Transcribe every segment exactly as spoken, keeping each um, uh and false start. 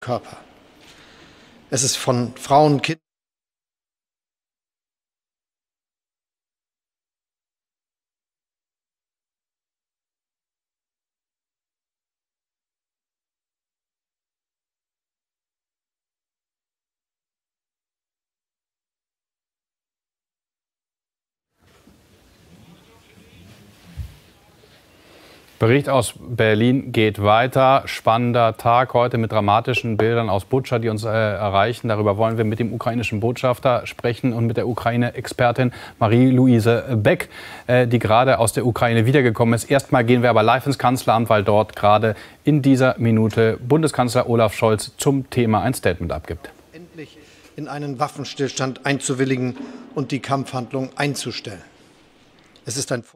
Körper. Es ist von Frauen, Kindern. Bericht aus Berlin geht weiter. Spannender Tag heute mit dramatischen Bildern aus Butscha, die uns äh, erreichen. Darüber wollen wir mit dem ukrainischen Botschafter sprechen und mit der Ukraine-Expertin Marie-Louise Beck, äh, die gerade aus der Ukraine wiedergekommen ist. Erstmal gehen wir aber live ins Kanzleramt, weil dort gerade in dieser Minute Bundeskanzler Olaf Scholz zum Thema ein Statement abgibt. Endlich in einen Waffenstillstand einzuwilligen und die Kampfhandlung einzustellen. Es ist ein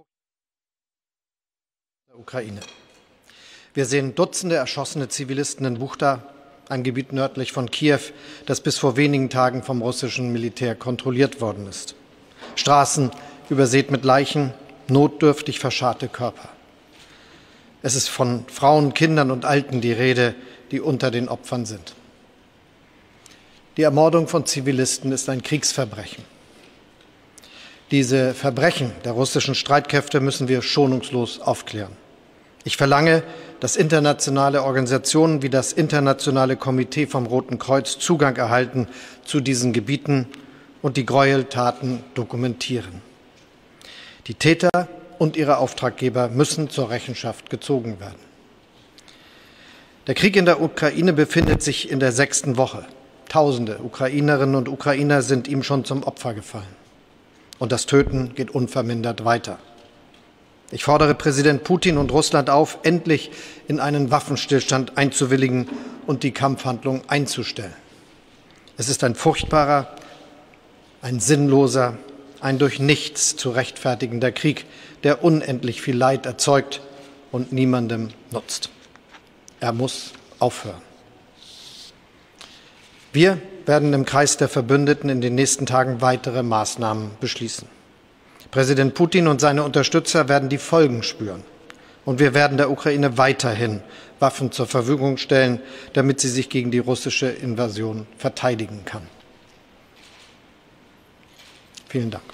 Ukraine. Wir sehen Dutzende erschossene Zivilisten in Buchta, ein Gebiet nördlich von Kiew, das bis vor wenigen Tagen vom russischen Militär kontrolliert worden ist. Straßen übersät mit Leichen, notdürftig verscharrte Körper. Es ist von Frauen, Kindern und Alten die Rede, die unter den Opfern sind. Die Ermordung von Zivilisten ist ein Kriegsverbrechen. Diese Verbrechen der russischen Streitkräfte müssen wir schonungslos aufklären. Ich verlange, dass internationale Organisationen wie das Internationale Komitee vom Roten Kreuz Zugang erhalten zu diesen Gebieten und die Gräueltaten dokumentieren. Die Täter und ihre Auftraggeber müssen zur Rechenschaft gezogen werden. Der Krieg in der Ukraine befindet sich in der sechsten Woche. Tausende Ukrainerinnen und Ukrainer sind ihm schon zum Opfer gefallen. Und das Töten geht unvermindert weiter. Ich fordere Präsident Putin und Russland auf, endlich in einen Waffenstillstand einzuwilligen und die Kampfhandlung einzustellen. Es ist ein furchtbarer, ein sinnloser, ein durch nichts zu rechtfertigender Krieg, der unendlich viel Leid erzeugt und niemandem nutzt. Er muss aufhören. Wir werden im Kreis der Verbündeten in den nächsten Tagen weitere Maßnahmen beschließen. Präsident Putin und seine Unterstützer werden die Folgen spüren. Und wir werden der Ukraine weiterhin Waffen zur Verfügung stellen, damit sie sich gegen die russische Invasion verteidigen kann. Vielen Dank.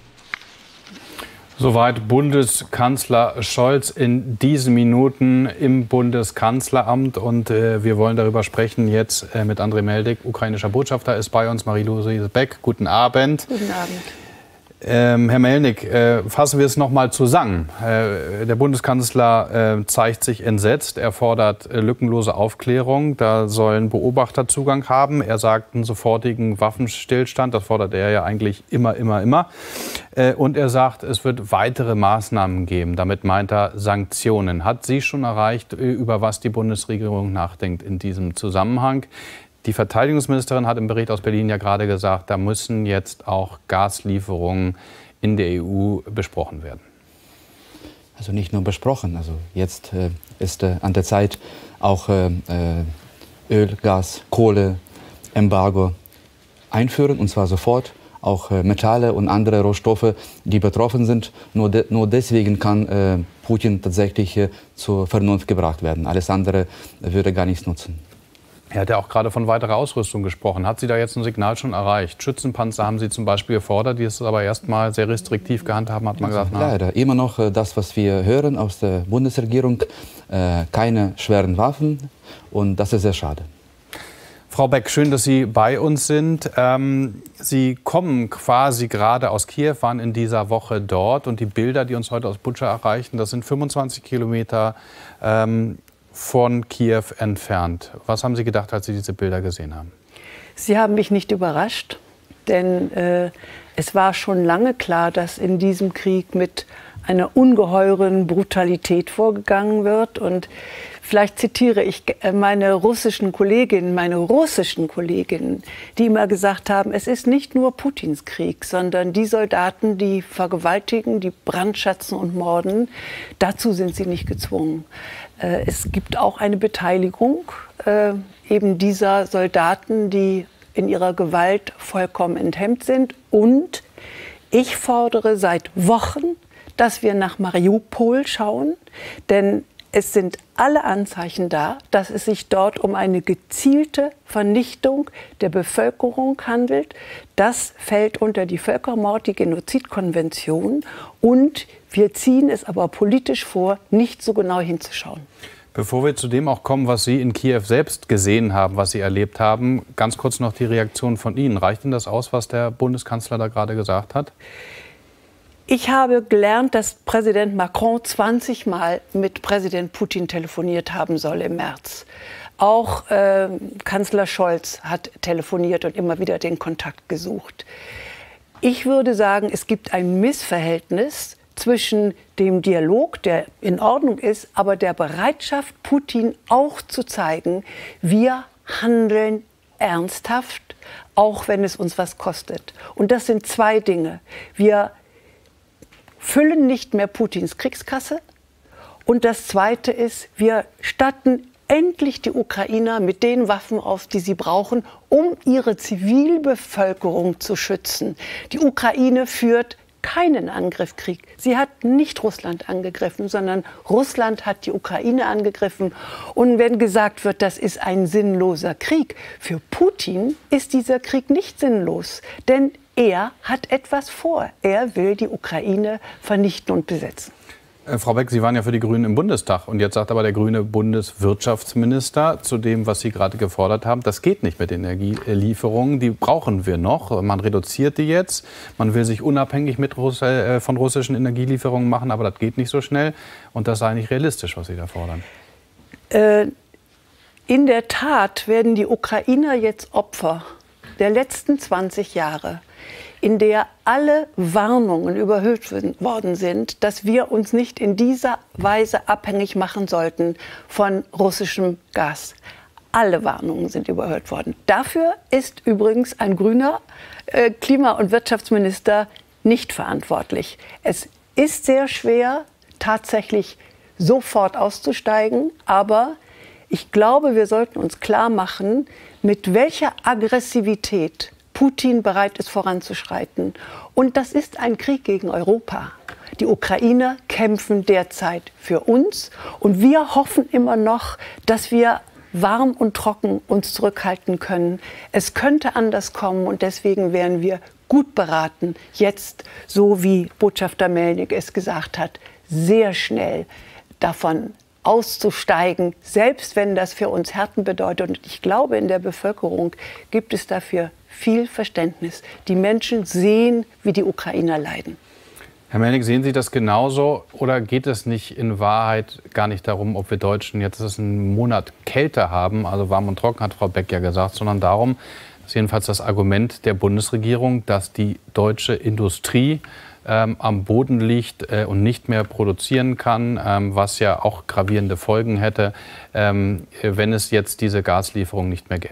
Soweit Bundeskanzler Scholz in diesen Minuten im Bundeskanzleramt. Und äh, wir wollen darüber sprechen jetzt äh, mit Andrei Melnik, ukrainischer Botschafter, ist bei uns, Marie-Louise Beck. Guten Abend. Guten Abend. Ähm, Herr Melnik, äh, fassen wir es noch mal zusammen. Äh, der Bundeskanzler äh, zeigt sich entsetzt. Er fordert äh, lückenlose Aufklärung. Da sollen Beobachter Zugang haben. Er sagt einen sofortigen Waffenstillstand. Das fordert er ja eigentlich immer, immer, immer. Äh, und er sagt, es wird weitere Maßnahmen geben. Damit meint er Sanktionen. Hat Sie schon erreicht, über was die Bundesregierung nachdenkt in diesem Zusammenhang? Die Verteidigungsministerin hat im Bericht aus Berlin ja gerade gesagt, da müssen jetzt auch Gaslieferungen in der E U besprochen werden. Also nicht nur besprochen, also jetzt äh, ist äh, an der Zeit auch äh, Öl, Gas, Kohle, Embargo einführen, und zwar sofort. Auch äh, Metalle und andere Rohstoffe, die betroffen sind. Nur, de nur deswegen kann äh, Putin tatsächlich äh, zur Vernunft gebracht werden. Alles andere würde gar nichts nutzen. Er hat ja auch gerade von weiterer Ausrüstung gesprochen. Hat Sie da jetzt ein Signal schon erreicht? Schützenpanzer haben Sie zum Beispiel gefordert, die es aber erst mal sehr restriktiv gehandhabt, hat man gesagt. Na. Leider. Immer noch äh, das, was wir hören aus der Bundesregierung. Äh, keine schweren Waffen. Und das ist sehr schade. Frau Beck, schön, dass Sie bei uns sind. Ähm, Sie kommen quasi gerade aus Kiew, waren in dieser Woche dort. Und die Bilder, die uns heute aus Butscha erreichen, das sind fünfundzwanzig Kilometer ähm, von Kiew entfernt. Was haben Sie gedacht, als Sie diese Bilder gesehen haben? Sie haben mich nicht überrascht, denn äh, es war schon lange klar, dass in diesem Krieg mit einer ungeheuren Brutalität vorgegangen wird. Und vielleicht zitiere ich meine russischen Kolleginnen, meine russischen Kolleginnen, die immer gesagt haben, es ist nicht nur Putins Krieg, sondern die Soldaten, die vergewaltigen, die brandschatzen und morden, dazu sind sie nicht gezwungen. Es gibt auch eine Beteiligung äh, eben dieser Soldaten, die in ihrer Gewalt vollkommen enthemmt sind. Und ich fordere seit Wochen, dass wir nach Mariupol schauen, denn es sind alle Anzeichen da, dass es sich dort um eine gezielte Vernichtung der Bevölkerung handelt. Das fällt unter die Völkermord-, die Genozidkonvention. Und wir ziehen es aber politisch vor, nicht so genau hinzuschauen. Bevor wir zu dem auch kommen, was Sie in Kiew selbst gesehen haben, was Sie erlebt haben, ganz kurz noch die Reaktion von Ihnen. Reicht Ihnen das aus, was der Bundeskanzler da gerade gesagt hat? Ich habe gelernt, dass Präsident Macron zwanzig Mal mit Präsident Putin telefoniert haben soll im März. Auch äh, Kanzler Scholz hat telefoniert und immer wieder den Kontakt gesucht. Ich würde sagen, es gibt ein Missverhältnis zwischen dem Dialog, der in Ordnung ist, aber der Bereitschaft, Putin auch zu zeigen, wir handeln ernsthaft, auch wenn es uns was kostet. Und das sind zwei Dinge. Wir füllen nicht mehr Putins Kriegskasse. Und das Zweite ist, wir statten endlich die Ukrainer mit den Waffen aus, die sie brauchen, um ihre Zivilbevölkerung zu schützen. Die Ukraine führt keinen Angriffskrieg. Sie hat nicht Russland angegriffen, sondern Russland hat die Ukraine angegriffen. Und wenn gesagt wird, das ist ein sinnloser Krieg, für Putin ist dieser Krieg nicht sinnlos. Denn er hat etwas vor. Er will die Ukraine vernichten und besetzen. Äh, Frau Beck, Sie waren ja für die Grünen im Bundestag. Und jetzt sagt aber der grüne Bundeswirtschaftsminister zu dem, was Sie gerade gefordert haben, das geht nicht mit den Energielieferungen. Die brauchen wir noch. Man reduziert die jetzt. Man will sich unabhängig mit Russ äh, von russischen Energielieferungen machen. Aber das geht nicht so schnell. Und das sei nicht realistisch, was Sie da fordern. Äh, in der Tat werden die Ukrainer jetzt Opfer der letzten zwanzig Jahre, in der alle Warnungen überhöht worden sind, dass wir uns nicht in dieser Weise abhängig machen sollten von russischem Gas. Alle Warnungen sind überhört worden. Dafür ist übrigens ein grüner äh, Klima- und Wirtschaftsminister nicht verantwortlich. Es ist sehr schwer, tatsächlich sofort auszusteigen, aber ich glaube, wir sollten uns klar machen, mit welcher Aggressivität Putin bereit ist, voranzuschreiten. Und das ist ein Krieg gegen Europa. Die Ukrainer kämpfen derzeit für uns. Und wir hoffen immer noch, dass wir warm und trocken uns zurückhalten können. Es könnte anders kommen. Und deswegen wären wir gut beraten, jetzt, so wie Botschafter Melnik es gesagt hat, sehr schnell davon auszusteigen, selbst wenn das für uns Härten bedeutet. Und ich glaube, in der Bevölkerung gibt es dafür viel Verständnis. Die Menschen sehen, wie die Ukrainer leiden. Herr Melnik, sehen Sie das genauso? Oder geht es nicht in Wahrheit gar nicht darum, ob wir Deutschen jetzt einen Monat Kälte haben, also warm und trocken, hat Frau Beck ja gesagt, sondern darum, das ist jedenfalls das Argument der Bundesregierung, dass die deutsche Industrie ähm, am Boden liegt äh, und nicht mehr produzieren kann, ähm, was ja auch gravierende Folgen hätte, ähm, wenn es jetzt diese Gaslieferung nicht mehr gäbe.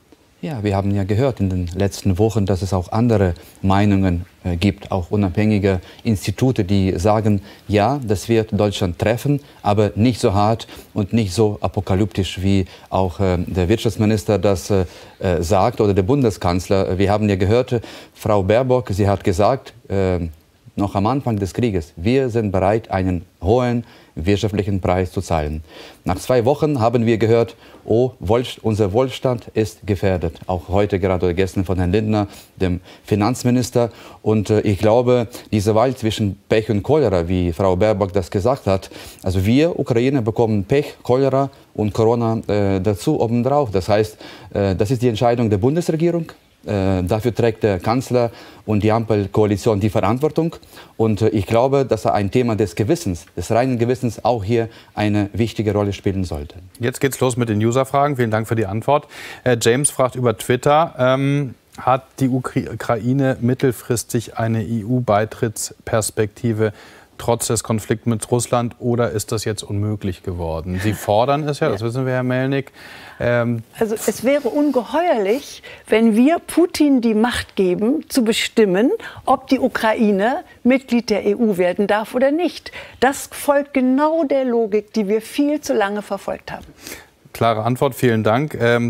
Ja, wir haben ja gehört in den letzten Wochen, dass es auch andere Meinungen äh, gibt, auch unabhängige Institute, die sagen, ja, das wird Deutschland treffen, aber nicht so hart und nicht so apokalyptisch, wie auch äh, der Wirtschaftsminister das äh, sagt oder der Bundeskanzler. Wir haben ja gehört, Frau Baerbock, sie hat gesagt, äh, noch am Anfang des Krieges, wir sind bereit, einen hohen wirtschaftlichen Preis zu zahlen. Nach zwei Wochen haben wir gehört, oh, unser Wohlstand ist gefährdet. Auch heute gerade oder gestern von Herrn Lindner, dem Finanzminister. Und äh, ich glaube, diese Wahl zwischen Pech und Cholera, wie Frau Baerbock das gesagt hat, also wir Ukrainer bekommen Pech, Cholera und Corona äh, dazu obendrauf. Das heißt, äh, das ist die Entscheidung der Bundesregierung. Äh, dafür trägt der Kanzler und die Ampelkoalition die Verantwortung. Und äh, ich glaube, dass ein Thema des Gewissens, des reinen Gewissens, auch hier eine wichtige Rolle spielen sollte. Jetzt geht's los mit den User-Fragen. Vielen Dank für die Antwort. Äh, James fragt über Twitter, ähm, hat die Ukraine mittelfristig eine E U-Beitrittsperspektive trotz des Konflikts mit Russland, oder ist das jetzt unmöglich geworden? Sie fordern es ja, das wissen wir, Herr Melnik. Ähm also es wäre ungeheuerlich, wenn wir Putin die Macht geben, zu bestimmen, ob die Ukraine Mitglied der E U werden darf oder nicht. Das folgt genau der Logik, die wir viel zu lange verfolgt haben. Klare Antwort, vielen Dank. Ähm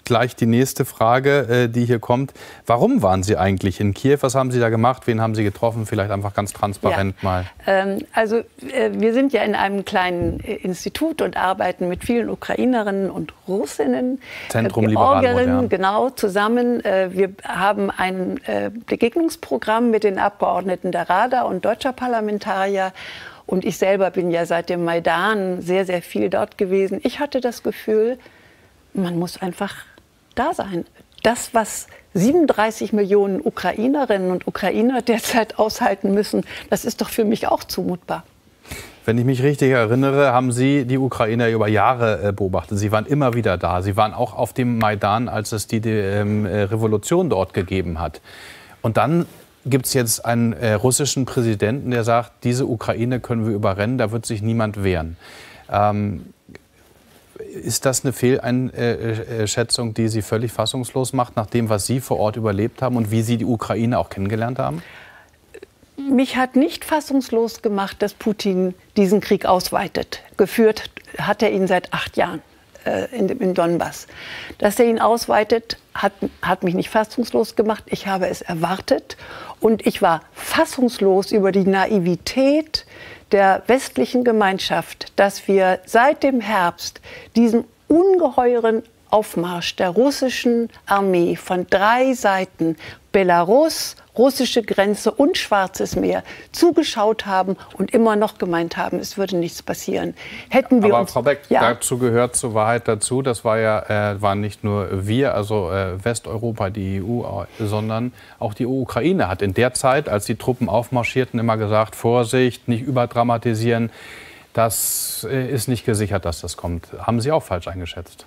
gleich die nächste Frage, äh, die hier kommt. Warum waren Sie eigentlich in Kiew? Was haben Sie da gemacht? Wen haben Sie getroffen? Vielleicht einfach ganz transparent ja. mal. Ähm, also äh, wir sind ja in einem kleinen äh, Institut und arbeiten mit vielen Ukrainerinnen und Russinnen, Zentrum äh, Liberal Modern. Genau, zusammen. Äh, wir haben ein äh, Begegnungsprogramm mit den Abgeordneten der Rada und deutscher Parlamentarier. Und ich selber bin ja seit dem Maidan sehr, sehr viel dort gewesen. Ich hatte das Gefühl, man muss einfach da sein. Das, was siebenunddreißig Millionen Ukrainerinnen und Ukrainer derzeit aushalten müssen, das ist doch für mich auch zumutbar. Wenn ich mich richtig erinnere, haben Sie die Ukrainer über Jahre beobachtet. Sie waren immer wieder da. Sie waren auch auf dem Maidan, als es die, die ähm, Revolution dort gegeben hat. Und dann gibt es jetzt einen äh, russischen Präsidenten, der sagt, diese Ukraine können wir überrennen, da wird sich niemand wehren. Ähm, ist das eine Fehleinschätzung, die Sie völlig fassungslos macht, nach dem, was Sie vor Ort überlebt haben und wie Sie die Ukraine auch kennengelernt haben? Mich hat nicht fassungslos gemacht, dass Putin diesen Krieg ausweitet. Geführt hat er ihn seit acht Jahren äh, in, in Donbass. Dass er ihn ausweitet, hat, hat mich nicht fassungslos gemacht. Ich habe es erwartet. Und ich war fassungslos über die Naivität der westlichen Gemeinschaft, dass wir seit dem Herbst diesen ungeheuren Aufmarsch der russischen Armee von drei Seiten, Belarus, russische Grenze und Schwarzes Meer, zugeschaut haben und immer noch gemeint haben, es würde nichts passieren. Hätten wir Aber uns, Frau Beck, ja, dazu gehört zur Wahrheit dazu, das war ja, äh, waren nicht nur wir, also äh, Westeuropa, die E U, sondern auch die Ukraine hat in der Zeit, als die Truppen aufmarschierten, immer gesagt, Vorsicht, nicht überdramatisieren. Das äh, ist nicht gesichert, dass das kommt. Haben Sie auch falsch eingeschätzt?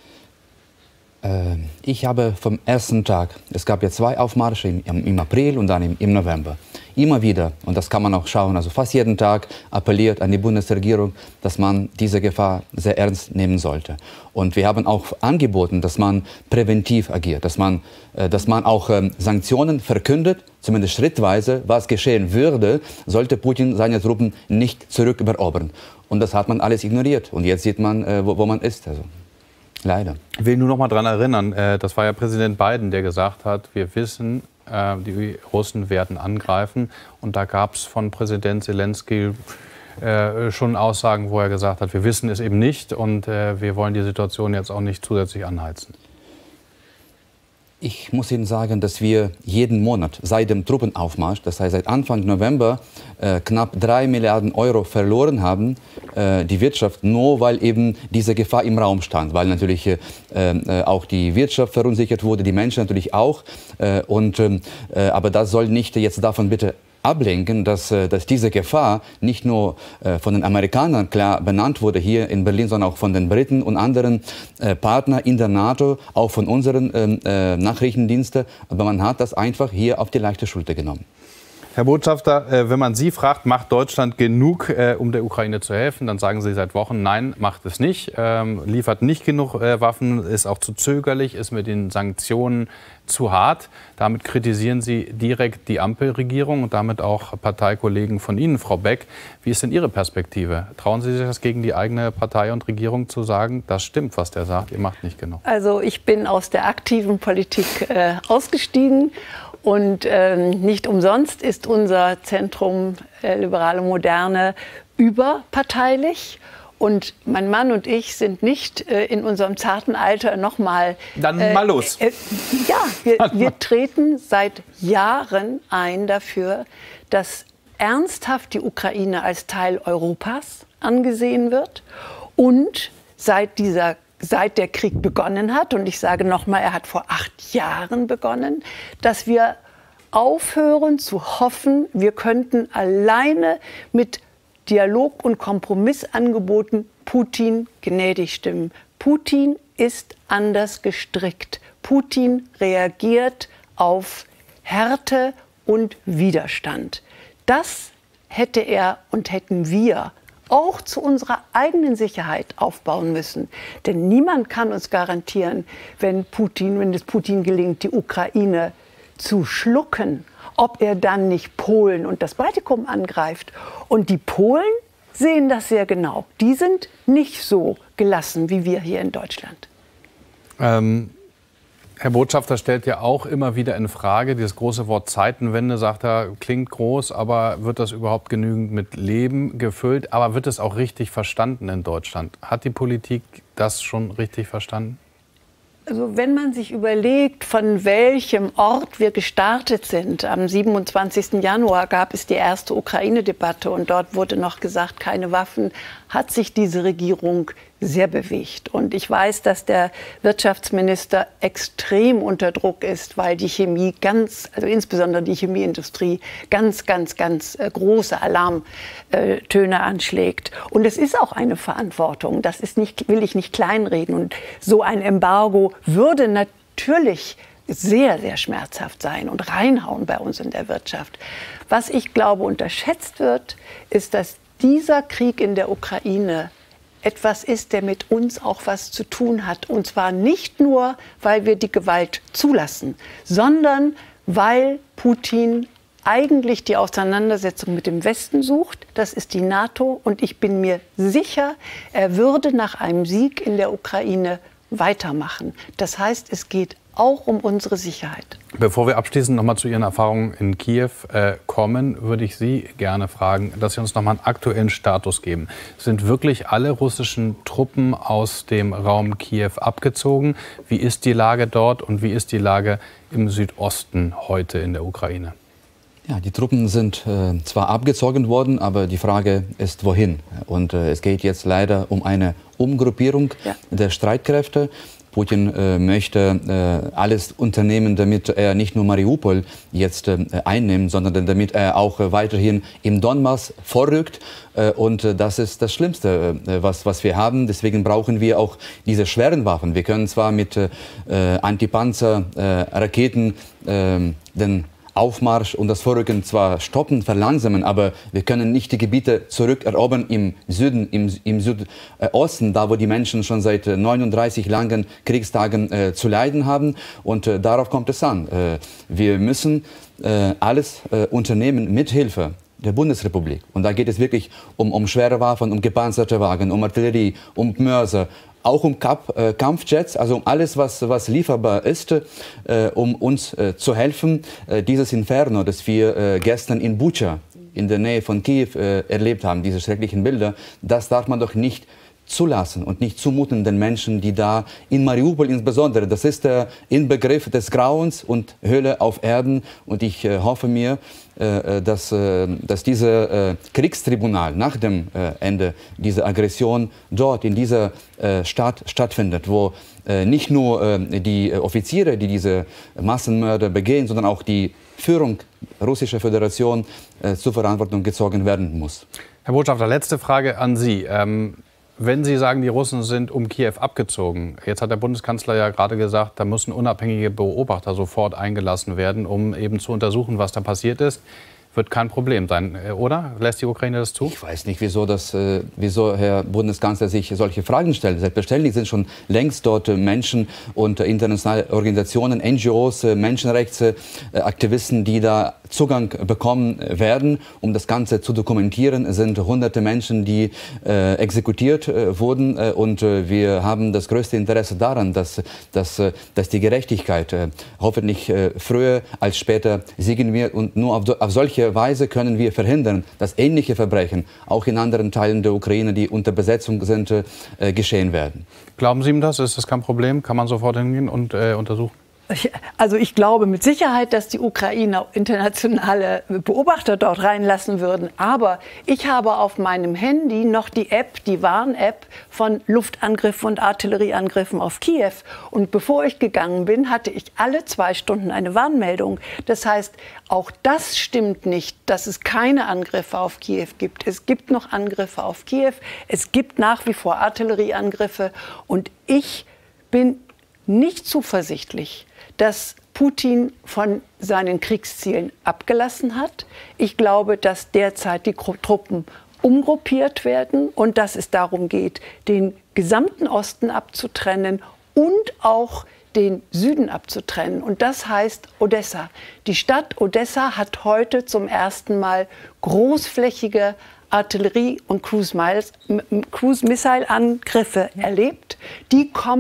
Ich habe vom ersten Tag, es gab ja zwei Aufmärsche im, im April und dann im, im November, immer wieder, und das kann man auch schauen, also fast jeden Tag appelliert an die Bundesregierung, dass man diese Gefahr sehr ernst nehmen sollte. Und wir haben auch angeboten, dass man präventiv agiert, dass man, dass man auch Sanktionen verkündet, zumindest schrittweise, was geschehen würde, sollte Putin seine Truppen nicht zurückerobern. Und das hat man alles ignoriert. Und jetzt sieht man, wo, wo man ist. Also. Leider. Ich will nur noch mal daran erinnern, das war ja Präsident Biden, der gesagt hat, wir wissen, die Russen werden angreifen. Und da gab es von Präsident Zelensky schon Aussagen, wo er gesagt hat, wir wissen es eben nicht und wir wollen die Situation jetzt auch nicht zusätzlich anheizen. Ich muss Ihnen sagen, dass wir jeden Monat seit dem Truppenaufmarsch, das heißt seit Anfang November, äh, knapp drei Milliarden Euro verloren haben, äh, die Wirtschaft, nur weil eben diese Gefahr im Raum stand, weil natürlich äh, äh, auch die Wirtschaft verunsichert wurde, die Menschen natürlich auch. Äh, und, äh, aber das soll nicht jetzt davon bitte ablenken, dass, dass diese Gefahr nicht nur äh, von den Amerikanern klar benannt wurde hier in Berlin, sondern auch von den Briten und anderen äh, Partnern in der NATO, auch von unseren ähm, äh, Nachrichtendiensten. Aber man hat das einfach hier auf die leichte Schulter genommen. Herr Botschafter, äh, wenn man Sie fragt, macht Deutschland genug, äh, um der Ukraine zu helfen, dann sagen Sie seit Wochen, nein, macht es nicht, ähm, liefert nicht genug äh, Waffen, ist auch zu zögerlich, ist mit den Sanktionen zu hart. Damit kritisieren Sie direkt die Ampelregierung und damit auch Parteikollegen von Ihnen, Frau Beck. Wie ist denn Ihre Perspektive? Trauen Sie sich das gegen die eigene Partei und Regierung zu sagen, das stimmt, was der sagt, ihr macht nicht genug? Also ich bin aus der aktiven Politik äh, ausgestiegen. Und ähm, nicht umsonst ist unser Zentrum äh, Liberale Moderne überparteilich. Und mein Mann und ich sind nicht äh, in unserem zarten Alter noch mal... Dann äh, mal los. Äh, ja, wir, wir treten seit Jahren ein dafür, dass ernsthaft die Ukraine als Teil Europas angesehen wird. Und seit dieser seit der Krieg begonnen hat, und ich sage noch mal, er hat vor acht Jahren begonnen, dass wir aufhören zu hoffen, wir könnten alleine mit Dialog und Kompromissangeboten Putin gnädig stimmen. Putin ist anders gestrickt. Putin reagiert auf Härte und Widerstand. Das hätte er und hätten wir auch zu unserer eigenen Sicherheit aufbauen müssen. Denn niemand kann uns garantieren, wenn Putin, wenn es Putin gelingt, die Ukraine zu schlucken, ob er dann nicht Polen und das Baltikum angreift. Und die Polen sehen das sehr genau. Die sind nicht so gelassen wie wir hier in Deutschland. Ähm Herr Botschafter stellt ja auch immer wieder in Frage, dieses große Wort Zeitenwende, sagt er, klingt groß, aber wird das überhaupt genügend mit Leben gefüllt? Aber wird es auch richtig verstanden in Deutschland? Hat die Politik das schon richtig verstanden? Also wenn man sich überlegt, von welchem Ort wir gestartet sind, am siebenundzwanzigsten Januar gab es die erste Ukraine-Debatte und dort wurde noch gesagt, keine Waffen, hat sich diese Regierung sehr bewegt. Und ich weiß, dass der Wirtschaftsminister extrem unter Druck ist, weil die Chemie ganz, also insbesondere die Chemieindustrie, ganz, ganz, ganz äh, große Alarmtöne anschlägt. Und es ist auch eine Verantwortung. Das ist nicht, will ich nicht kleinreden. Und so ein Embargo würde natürlich sehr, sehr schmerzhaft sein und reinhauen bei uns in der Wirtschaft. Was ich glaube unterschätzt wird, ist, dass dieser Krieg in der Ukraine etwas ist, der mit uns auch was zu tun hat. Und zwar nicht nur, weil wir die Gewalt zulassen, sondern weil Putin eigentlich die Auseinandersetzung mit dem Westen sucht. Das ist die NATO. Und ich bin mir sicher, er würde nach einem Sieg in der Ukraine weitermachen. Das heißt, es geht auch um unsere Sicherheit. Bevor wir abschließend noch mal zu Ihren Erfahrungen in Kiew äh, kommen, würde ich Sie gerne fragen, dass Sie uns noch mal einen aktuellen Status geben. Sind wirklich alle russischen Truppen aus dem Raum Kiew abgezogen? Wie ist die Lage dort und wie ist die Lage im Südosten heute in der Ukraine? Ja, die Truppen sind äh, zwar abgezogen worden, aber die Frage ist, wohin? Und äh, es geht jetzt leider um eine Umgruppierung ja. der Streitkräfte. Putin äh, möchte äh, alles unternehmen, damit er nicht nur Mariupol jetzt äh, einnimmt, sondern damit er auch äh, weiterhin im Donbass vorrückt. Äh, und äh, das ist das Schlimmste, äh, was, was wir haben. Deswegen brauchen wir auch diese schweren Waffen. Wir können zwar mit äh, Antipanzer-Raketen äh, den Aufmarsch und das Vorrücken zwar stoppen, verlangsamen, aber wir können nicht die Gebiete zurückerobern im Süden, im, im Südosten, da wo die Menschen schon seit neununddreißig langen Kriegstagen äh, zu leiden haben. Und äh, darauf kommt es an. Äh, wir müssen äh, alles äh, unternehmen mit Hilfe der Bundesrepublik. Und da geht es wirklich um, um schwere Waffen, um gepanzerte Wagen, um Artillerie, um Mörser, auch um Kap äh, Kampfjets, also um alles, was, was lieferbar ist, äh, um uns äh, zu helfen. Äh, dieses Inferno, das wir äh, gestern in Bucha, in der Nähe von Kiew, äh, erlebt haben, diese schrecklichen Bilder, das darf man doch nicht zulassen und nicht zumuten den Menschen, die da in Mariupol insbesondere, das ist der Inbegriff des Grauens und Hölle auf Erden. Und ich äh, hoffe mir, äh, dass, äh, dass dieses äh, Kriegstribunal nach dem äh, Ende dieser Aggression dort in dieser äh, Stadt stattfindet, wo äh, nicht nur äh, die äh, Offiziere, die diese Massenmörder begehen, sondern auch die Führung Russischer Föderation äh, zur Verantwortung gezogen werden muss. Herr Botschafter, letzte Frage an Sie. Ähm Wenn Sie sagen, die Russen sind um Kiew abgezogen, jetzt hat der Bundeskanzler ja gerade gesagt, da müssen unabhängige Beobachter sofort eingelassen werden, um eben zu untersuchen, was da passiert ist. Wird kein Problem sein, oder? Lässt die Ukraine das zu? Ich weiß nicht, wieso, das, äh, wieso Herr Bundeskanzler sich solche Fragen stellt. Selbstverständlich sind schon längst dort äh, Menschen und äh, internationale Organisationen, N G Os, äh, Menschenrechtsaktivisten, die da Zugang bekommen werden, um das Ganze zu dokumentieren. Es sind hunderte Menschen, die äh, exekutiert äh, wurden. Äh, und äh, wir haben das größte Interesse daran, dass, dass, äh, dass die Gerechtigkeit äh, hoffentlich äh, früher als später siegen wird. Und nur auf, auf solche Weise können wir verhindern, dass ähnliche Verbrechen auch in anderen Teilen der Ukraine, die unter Besetzung sind, äh, geschehen werden. Glauben Sie ihm das? Ist das kein Problem? Kann man sofort hingehen und äh, untersuchen? Also ich glaube mit Sicherheit, dass die Ukrainer internationale Beobachter dort reinlassen würden. Aber ich habe auf meinem Handy noch die App, die Warn-App von Luftangriffen und Artillerieangriffen auf Kiew. Und bevor ich gegangen bin, hatte ich alle zwei Stunden eine Warnmeldung. Das heißt, auch das stimmt nicht, dass es keine Angriffe auf Kiew gibt. Es gibt noch Angriffe auf Kiew. Es gibt nach wie vor Artillerieangriffe. Und ich bin nicht zuversichtlich, dass Putin von seinen Kriegszielen abgelassen hat. Ich glaube, dass derzeit die Truppen umgruppiert werden und dass es darum geht, den gesamten Osten abzutrennen und auch den Süden abzutrennen. Und das heißt Odessa. Die Stadt Odessa hat heute zum ersten Mal großflächige Artillerie- und Cruise-Missile-Angriffe erlebt. Die kommen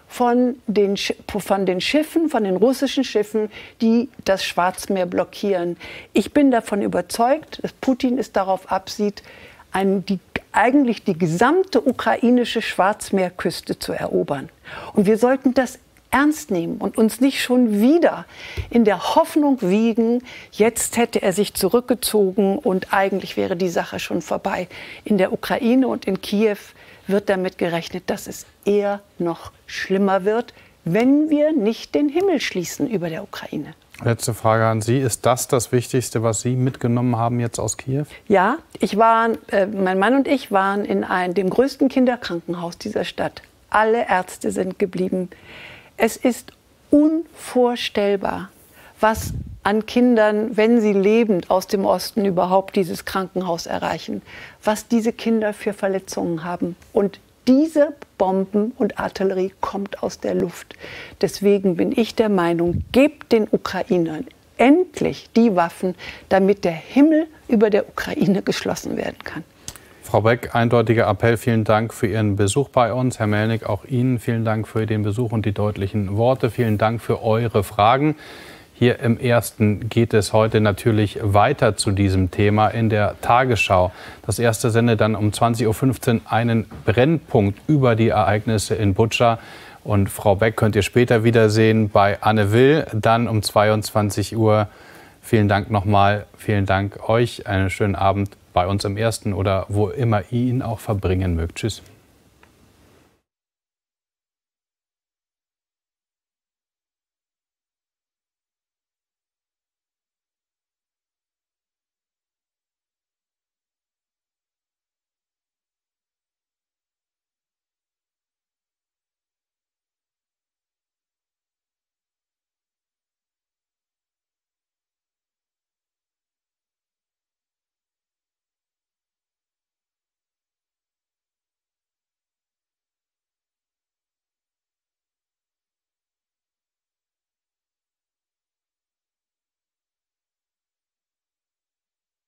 von den, von den Schiffen, von den russischen Schiffen, die das Schwarzmeer blockieren. Ich bin davon überzeugt, dass Putin es darauf absieht, ein, die, eigentlich die gesamte ukrainische Schwarzmeerküste zu erobern. Und wir sollten das ernst nehmen und uns nicht schon wieder in der Hoffnung wiegen, jetzt hätte er sich zurückgezogen und eigentlich wäre die Sache schon vorbei. In der Ukraine und in Kiew wird damit gerechnet, dass es eher noch schlimmer wird, wenn wir nicht den Himmel schließen über der Ukraine. Letzte Frage an Sie. Ist das das Wichtigste, was Sie mitgenommen haben jetzt aus Kiew? Ja, ich war, äh, mein Mann und ich waren in ein, dem größten Kinderkrankenhaus dieser Stadt. Alle Ärzte sind geblieben. Es ist unvorstellbar, was an Kindern, wenn sie lebend aus dem Osten überhaupt dieses Krankenhaus erreichen, was diese Kinder für Verletzungen haben. Und diese Bomben und Artillerie kommt aus der Luft. Deswegen bin ich der Meinung, gebt den Ukrainern endlich die Waffen, damit der Himmel über der Ukraine geschlossen werden kann. Frau Beck, eindeutiger Appell. Vielen Dank für Ihren Besuch bei uns. Herr Melnick, auch Ihnen vielen Dank für den Besuch und die deutlichen Worte. Vielen Dank für eure Fragen. Hier im Ersten geht es heute natürlich weiter zu diesem Thema in der Tagesschau. Das Erste sendet dann um zwanzig Uhr fünfzehn einen Brennpunkt über die Ereignisse in Butscha. Und Frau Beck könnt ihr später wiedersehen bei Anne Will, dann um zweiundzwanzig Uhr. Vielen Dank nochmal. Vielen Dank euch. Einen schönen Abend bei uns im Ersten oder wo immer ihr ihn auch verbringen mögt. Tschüss.